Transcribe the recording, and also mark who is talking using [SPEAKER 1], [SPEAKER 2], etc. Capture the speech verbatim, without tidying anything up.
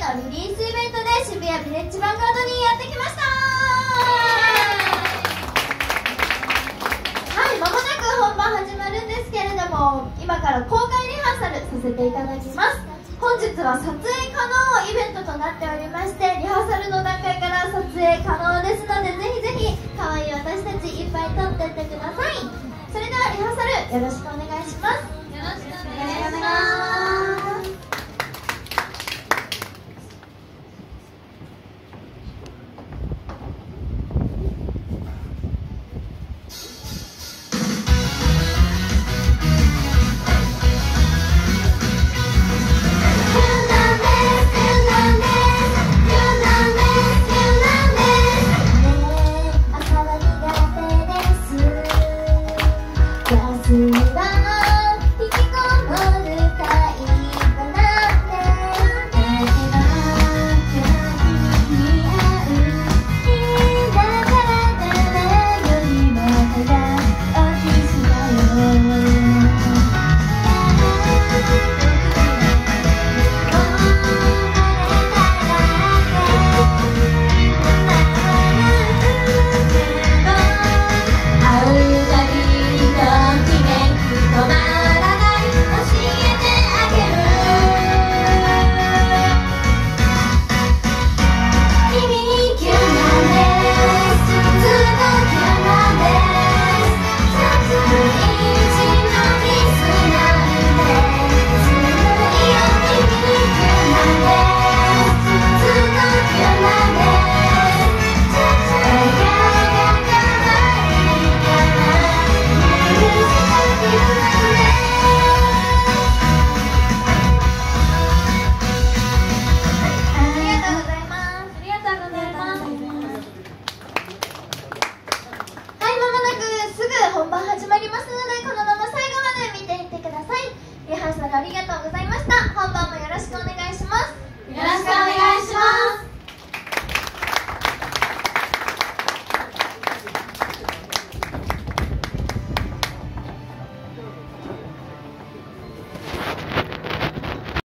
[SPEAKER 1] のリリースイベントで渋谷ビレッジヴァンガードにやってきました。はい、まもなく本番始まるんですけれども、今から公開リハーサルさせていただきます。本日は撮影可能イベントとなっておりまして、リハーサルの段階から撮影可能ですので、ぜひぜひ可愛い私たちいっぱい撮ってってください。それではリハーサルよろしくお願いします。よろしくお願いします。ありがとうございました。本番もよろしくお願いします。よろしくお願いします。